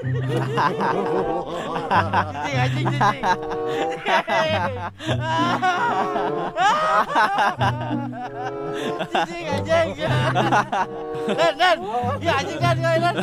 Anjing, anjing. Cicing anjing. Dan. Ya anjing dan.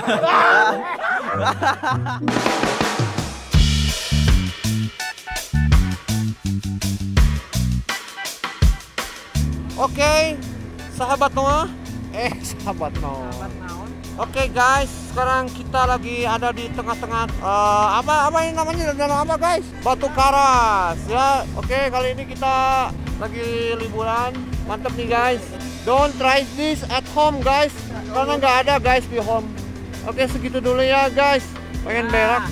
Oke, sahabat Noah. Sahabat Noah. Oke guys, sekarang kita lagi ada di tengah-tengah apa ini namanya, danau apa guys? Batu Karas ya. Oke, kali ini kita lagi liburan. Mantap nih guys. Don't try this at home guys, karena nggak ada guys di home. Oke, segitu dulu ya guys. Pengen berak.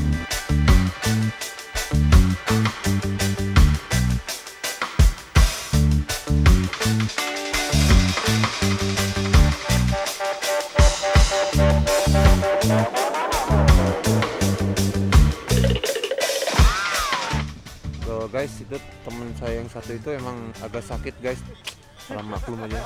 Guys, itu teman saya yang satu itu emang agak sakit guys, salah maklum aja.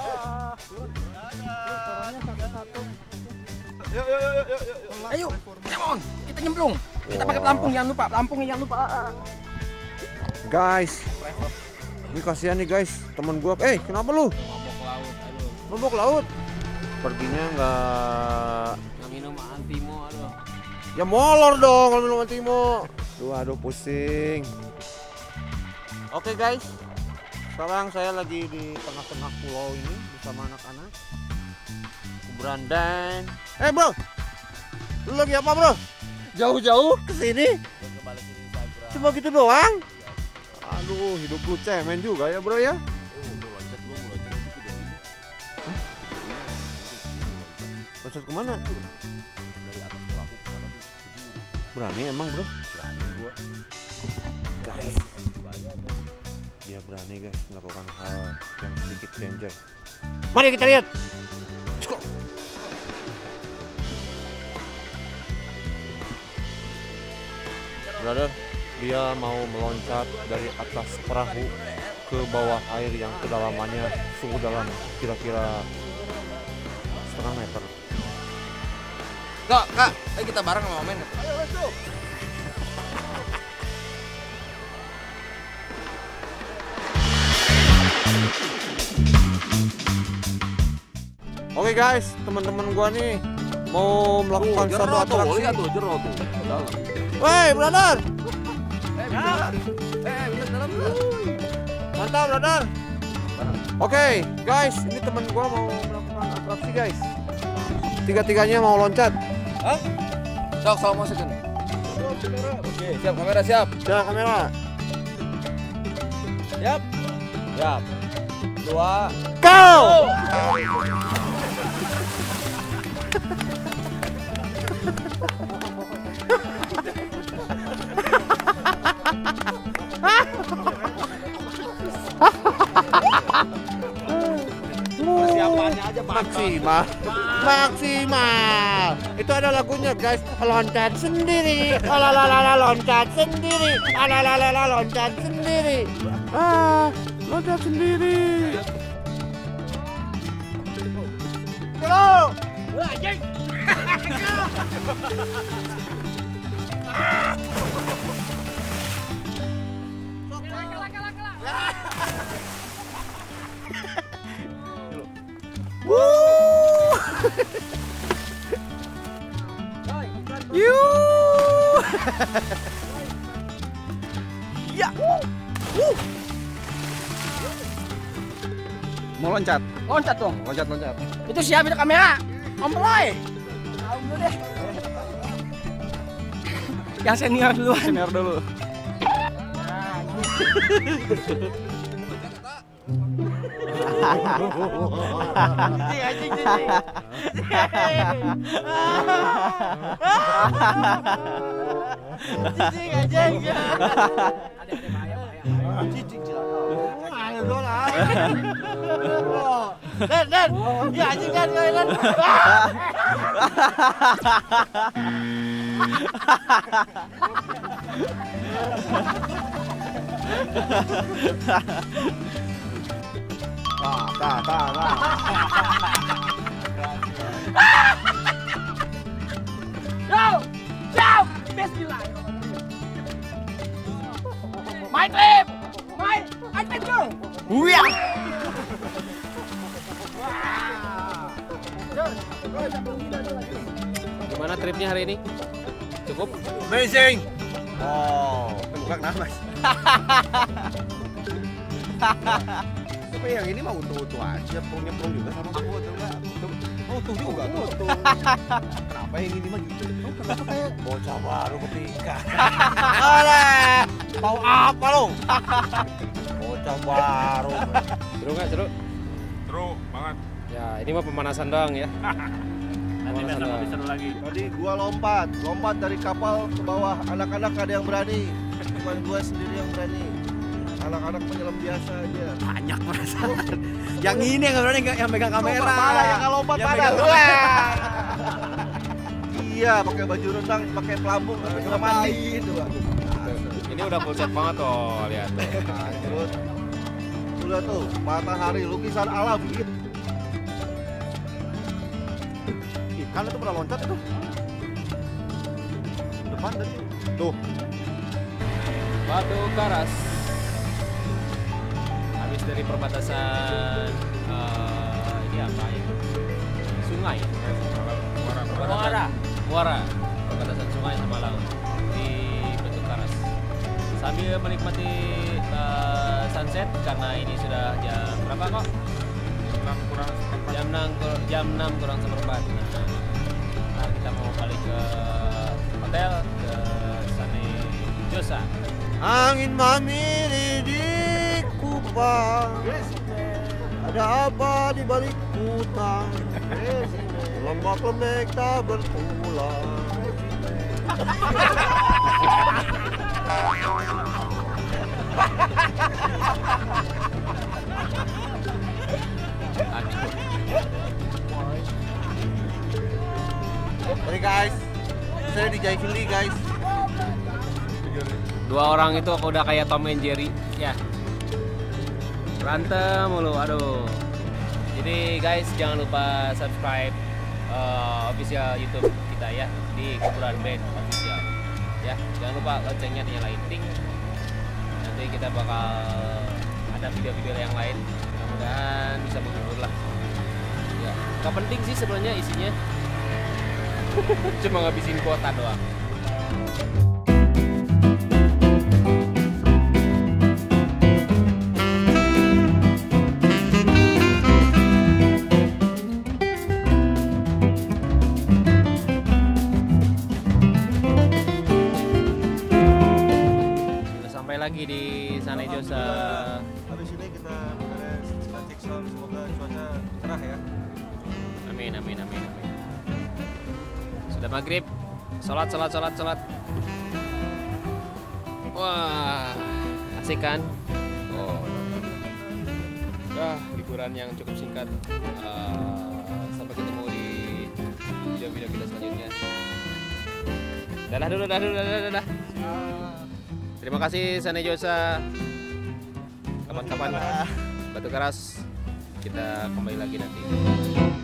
Ayo, come on, kita nyemplung. Kita pakai pelampung, jangan lupa, pelampungnya jangan lupa. Guys, ini kasihan nih guys, teman gua. Kenapa lu? Mabok laut. Perginya nggak minum antimo, aduh. Ya molor dong kalau minum antimo. Aduh, pusing. Oke guys, sekarang saya lagi di tengah-tengah pulau ini bersama anak-anak. Berandan. Bro, lu lagi apa bro? Jauh-jauh kesini? Cuma gitu doang? Aduh, hidup lu cemen juga ya bro ya? Loncat kemana? Berani emang bro? Berani gua. Guys, dia berani guys melakukan hal yang sedikit danger. Mari kita lihat. Let's go. Brother, dia mau meloncat dari atas perahu ke bawah air yang kedalamannya sungguh dalam, kira-kira setengah meter. Kak, ayo kita bareng sama Omen. Ayo, let's go. Oke guys, teman-teman gua nih mau melakukan satu atraksi. Jero tuh. Woi, brother. Bisa dalam. Mantap, brother. Oke, guys, ini teman gua mau melakukan atraksi, guys. Tiga-tiganya mau loncat. Hah? Sok, mau masukin. Oke, siap kamera, siap. Siap kamera. Siap. Siap. 2, go! Persiapannya aja maksimal. Itu ada lagunya guys, loncat sendiri, loncat sendiri, loncat sendiri, loncat sendiri. Go! Anjing. Ya. Mau loncat? Loncat dong. Loncat. Itu siap itu kamera. Mempelai. Tahu dulu deh. Yang senior duluan. Senior dulu. Anjing. Cicing anjing. Ada bahaya. Cicing celaka. Ayo dong. Dan. Ya anjing dan. Go! Jump! Bismillah. Main trip. Main trip dong. Wih. Gimana tripnya hari ini? Cukup? Amazing. Oh, Bukan namas. tapi yang ini mah utuh-utuh aja, nyemplung juga sama aku juga. Oh tuh juga tuh. Kenapa yang ini mah gitu? Kenapa kayak bocah baru ketika? Alah, tahu apa lo? Bocah baru. Seru nggak seru? Seru banget. Ya ini mah pemanasan doang ya. Nanti Pemanasan besok doang. lebih seru lagi. Tadi gua lompat dari kapal ke bawah. Anak-anak ada yang berani, bukan gua sendiri yang berani. Anak-anak penyelam biasa aja. Banyak perasaan. Yang ini yang berani yang megang kamera. Mana yang nggak lompat Yang mana? megang Wah. Iya, pakai baju renang, pakai pelampung, tapi nggak mandi itu. Ini udah full set banget tuh, lihat tuh. Terus, tuh lihat tuh, matahari lukisan alam gitu. Ikan itu pernah loncat itu. Depan tadi. Tuh. Batu Karas. Habis dari perbatasan ini apa ya? Sungai. Muara. Perbatasan sungai sama laut di Batu Karas. Sambil menikmati sunset karena ini sudah jam berapa kok? Jam 6 kurang seperempat. Nah, kita mau balik ke hotel ke Sanei Josa. Angin memilih di kupang. Ada apa di balik hutan? Lembek-lembek tak bertulang. Oke guys, saya di Jaifili guys. Dua orang itu udah kayak Tom and Jerry ya. Berantem mulu, aduh. Jadi guys jangan lupa subscribe official YouTube kita ya di Kuburan Band official. Ya, jangan lupa loncengnya dinyalain ting. Nanti kita bakal ada video-video yang lain. Mudah-mudahan bisa menghibur lah. Ya, gak penting sih sebenarnya isinya. Cuma ngabisin kuota doang. Lagi di Sanei Josa. Habis ini kita beres cek sound, semoga cuaca cerah ya. Amin. Sudah maghrib, sholat. Wah, asik kan? Oh, liburan yang cukup singkat. Sampai ketemu di video-video kita selanjutnya. Dadah dulu. Terima kasih Sanei Josa. Kapan-kapan Batu Karas kita kembali lagi nanti.